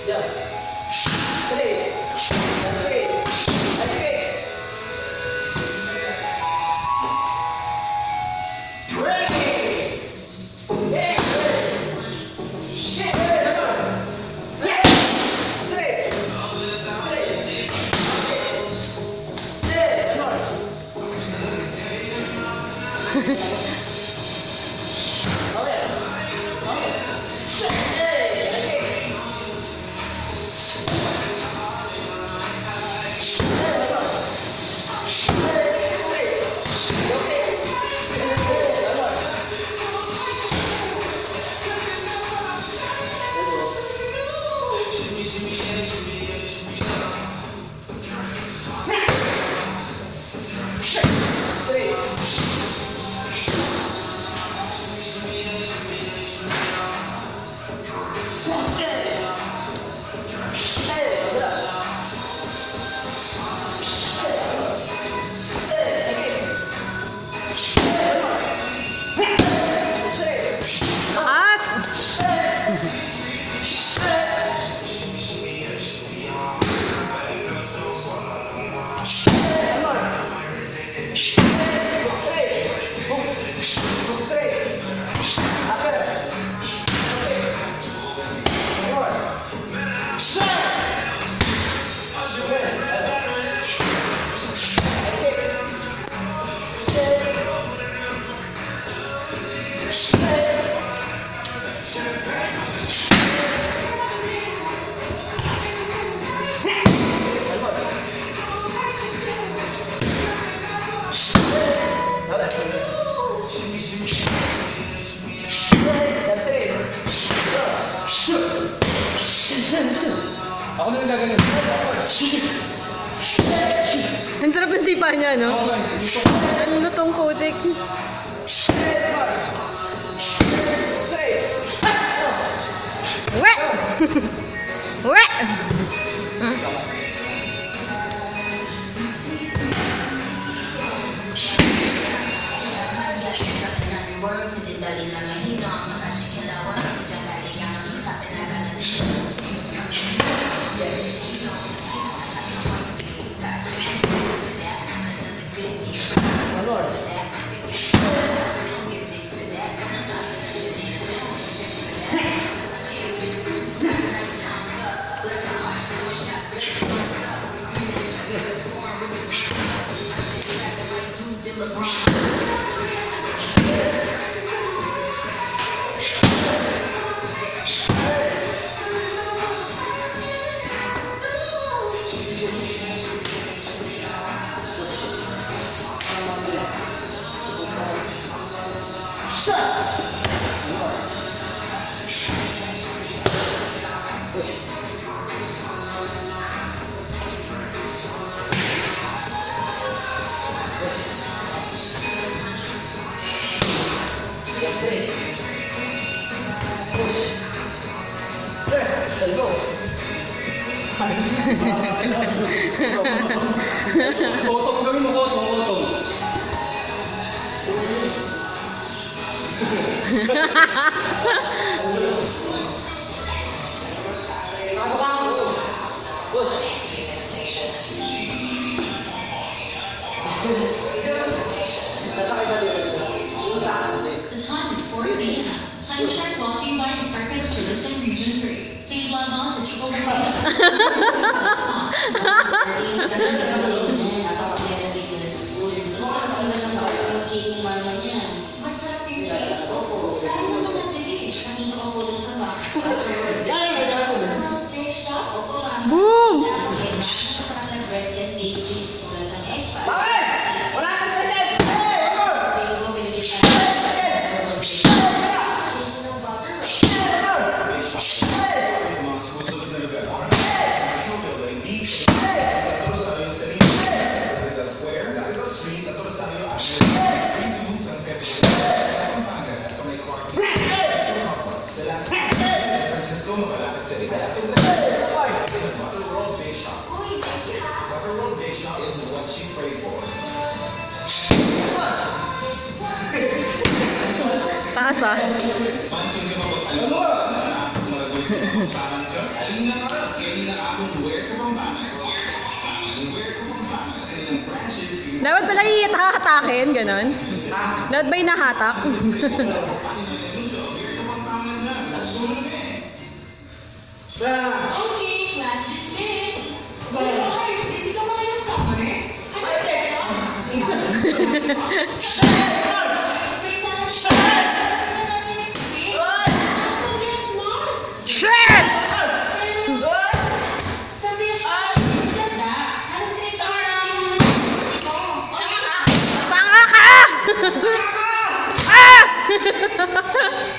Ako na yung gaganin. Ang sarap ng sipa niya, no? Ang lutong putik. Uwe! Uwe! Otong gawin mo, otong. The time is 4 p.m. Time check brought to you by Department of Tourism Region 3. Please log on to Boom! Taas ah. Dapat pala hahatakin, ganon. Dapat ba hinahatak? Okay, class dismissed. Boys, busy ka ba ngayong summer? Ano, check out?